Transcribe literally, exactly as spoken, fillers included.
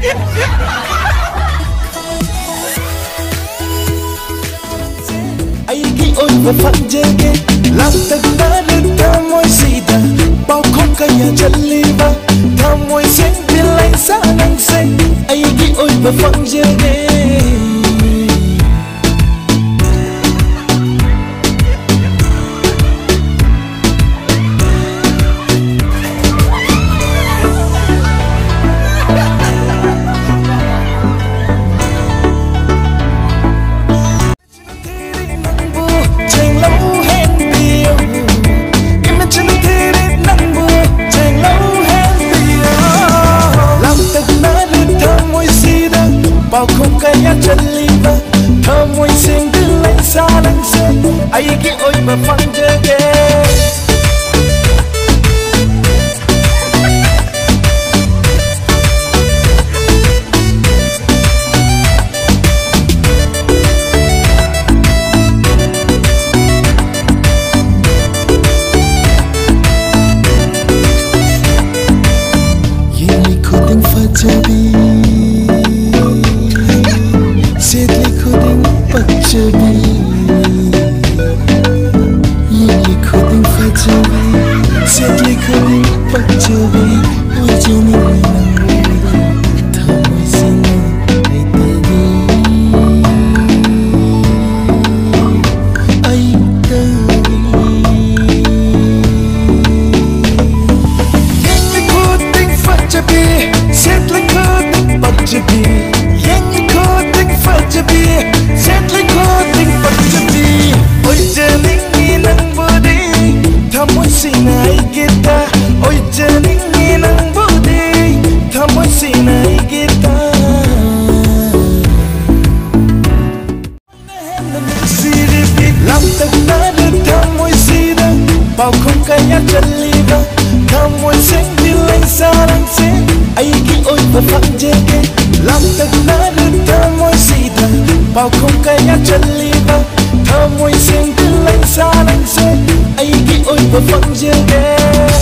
Aiki oi ba fanjege lam tak na ta moi sida bao không kaya chaliba ta moi sen bilai sa nang se aiki oi ba fanjege bao không kaya chaliba thơ môi xinh cứ lấy xa lăng xe ai cái ôi mà phăng chơi ghê ये खुदिंग फजबी Pachabi, ye khudin fachabi, setli khudin pachabi, ojani nangori, thamoi sin ai teri, ai teri. Ye khudin fachabi, setli khudin pachabi, ye khudin fachabi, setli sinai kita, oi janingi nang budi, thamoi sinai kita. Siripit lam tak na thamoi sida, bao không kaya chaliba, thamoi sen dilai sarang se, ai ki oi ba fanjege. Lam tak na thamoi sida, bao không kaya chaliba, thamoi sen dilai sarang se. Ai ki oi ba fanjege